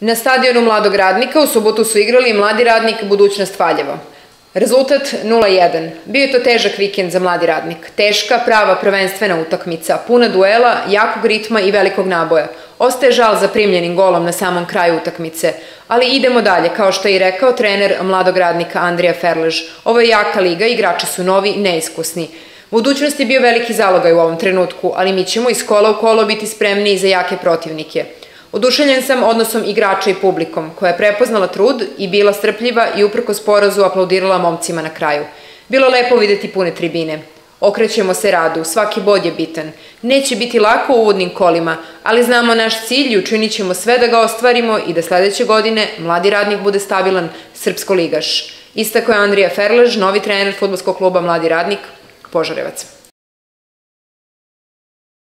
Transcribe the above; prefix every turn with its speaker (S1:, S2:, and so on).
S1: Na stadionu Mladog Radnika u subotu su igrali Mladi Radnik, Budućnost Valjevo. Rezultat 0:1. Bio je to težak vikend za Mladi Radnik. Teška, prava prvenstvena utakmica, puna duela, jakog ritma i velikog naboja. Ostaje žal za primljenim golom na samom kraju utakmice, ali idemo dalje, kao što je i rekao trener Mladog Radnika Andrija Ferlež. Ovo je jaka liga, igrači su novi, neiskusni. Budućnost je bio veliki zalogaj u ovom trenutku, ali mi ćemo iz kola u kolo biti spremni za jake protivnike. Oduševljen sam odnosom igrača i publikom, koja je prepoznala trud i bila strpljiva i uprkos porazu aplaudirala momcima na kraju. Bilo lepo videti pune tribine. Okrećemo se radu, svaki bod je bitan. Neće biti lako u uvodnim kolima, ali znamo naš cilj i učinit ćemo sve da ga ostvarimo i da sledeće godine Mladi Radnik bude stabilan srpsko ligaš. Istakao je Andrija Ferlež, novi trener fudbalskog kluba Mladi Radnik, Požarevac.